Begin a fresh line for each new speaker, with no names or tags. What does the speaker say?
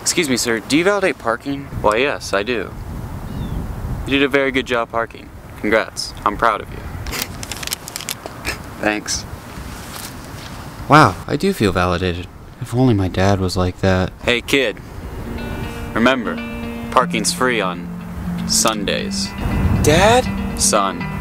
Excuse me, sir, do you validate parking? Why, yes, I do. You did a very good job parking. Congrats. I'm proud of you. Thanks.
Wow, I do feel validated. If only my dad was like that.
Hey, kid. Remember, parking's free on Sundays.
Dad?
Son.